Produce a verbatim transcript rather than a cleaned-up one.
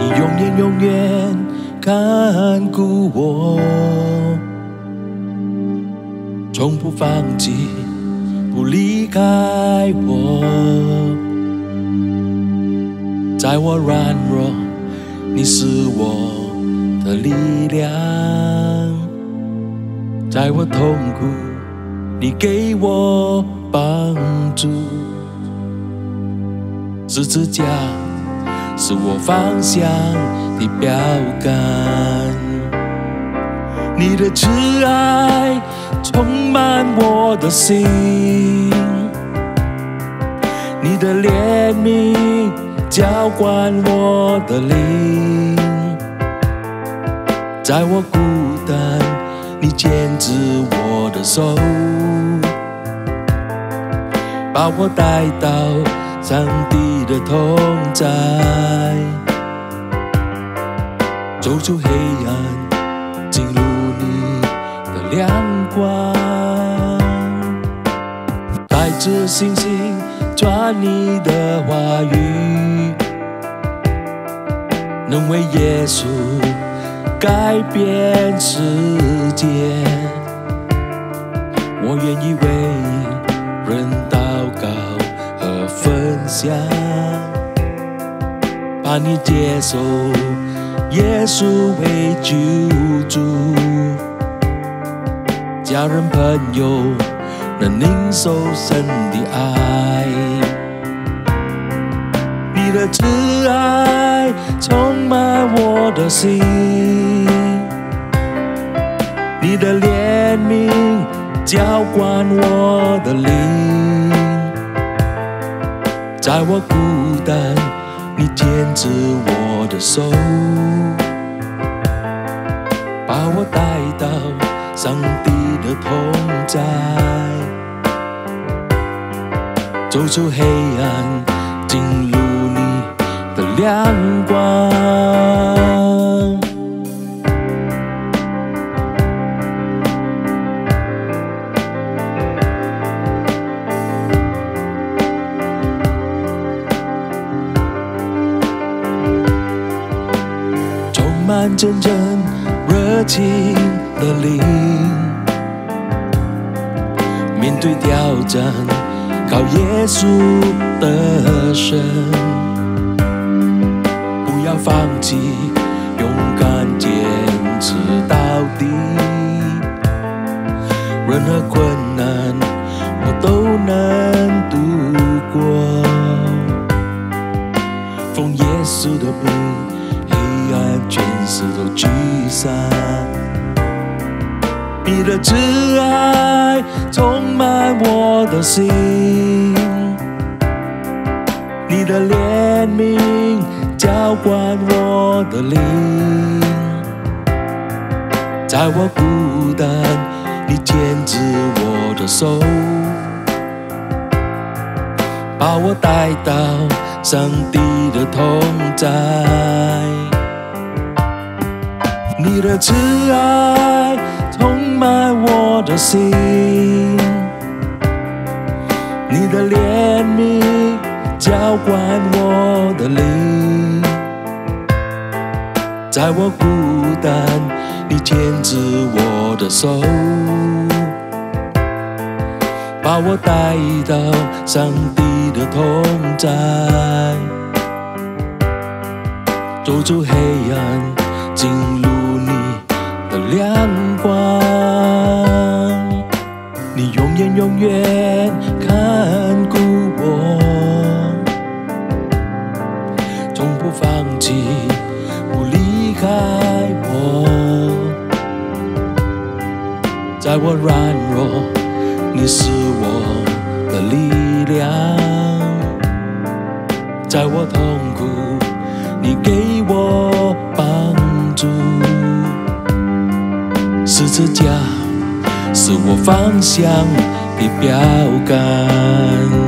永远永远看顾我，从不放弃，不离开我。在我软弱，你是我的力量；在我痛苦，你给我帮助。十字架是我方向的标杆，你的慈爱充满我的心，你的怜悯浇灌我的灵。在我孤单，你牵着我的手，把我带到上帝的同在，走出黑暗，进入你的亮光，带着信心传你的话语，能为耶稣改变世界。我愿意为人祷告和分享，把你接受耶稣为救主，家人朋友能领受神的爱，你的慈爱充满我的心，你的怜悯浇灌我的灵。在我孤单，你牵着我的手，把我带到上帝的同在，走出黑暗，进入你的亮光。充满真正热情的灵，面对挑战，靠耶稣得胜。不要放弃，勇敢坚持到底。任何困难，我都能度过。奉耶稣的名，黑暗权势都沮丧。你的慈爱充满我的心，你的怜悯浇灌我的灵。在我孤单，你牵着我的手，把我带到上帝的同在。你的慈爱充满我的心，你的怜悯浇灌我的灵。在我孤单，你牵着我的手，把我带到上帝的同在，走出黑暗，进入你的亮光。你永远永远看顾我，从不放弃，不离开我。在我软弱，你是我的力量；在我痛苦，你给我帮助。十字架是我方向的标杆，